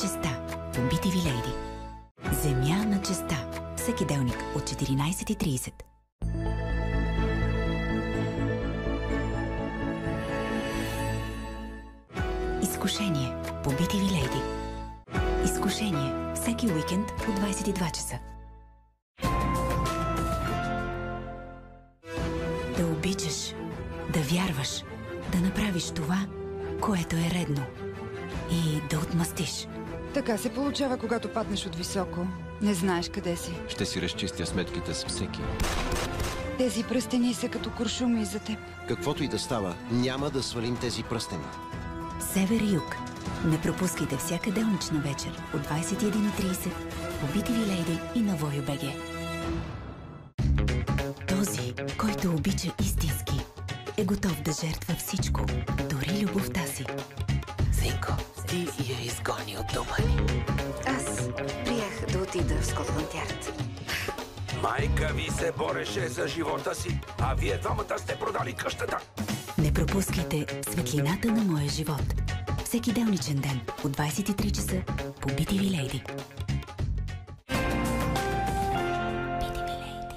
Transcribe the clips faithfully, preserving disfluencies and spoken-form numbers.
честа по би ти ви Lady. Земя на честа. Всеки делник от четиринайсет и трийсет. Изкушение по би ти ви Lady. Изкушение всеки уикенд от двайсет и два часа. Да обичаш, да вярваш, да направиш това, което е редно и да отмъстиш. Така се получава, когато паднеш от високо. Не знаеш къде си. Ще си разчистя сметките с всеки. Тези пръстени са като куршуми за теб. Каквото и да става, няма да свалим тези пръстени. Север и юг. Не пропускайте всяка делнична вечер от двайсет и една и трийсет по би ти ви Lady и на Voyo.bg. Този, който обича истински, е готов да жертва всичко, дори любовта си. Синко, ти я изгони от дома ни. Аз приех да отида в Скотланд Ярд. Майка ви се бореше за живота си, а вие двамата сте продали къщата. Не пропускайте светлината на моя живот. Всеки делничен ден от двайсет и три часа по би ти ви Lady. би ти ви Lady.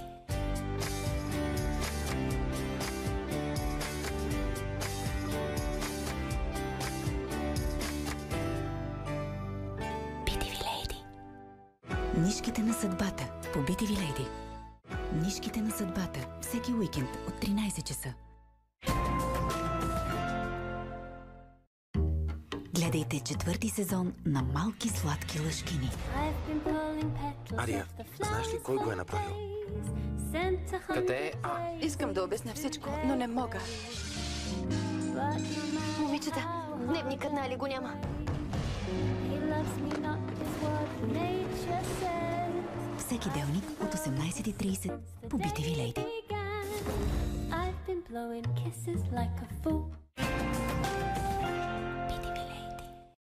би ти ви Lady. Нишките на съдбата по би ти ви Lady. Нишките на съдбата всеки уикенд от тринайсет часа. Гледайте четвърти сезон на Малки сладки лъжкини. Ария, знаеш ли кой го е направил? Къде е? А, Искам да обясня всичко, но не мога. Момичета, дневникът нали го няма? Всеки делник от осемнайсет и трийсет по би ти ви Lady. би ти ви Lady.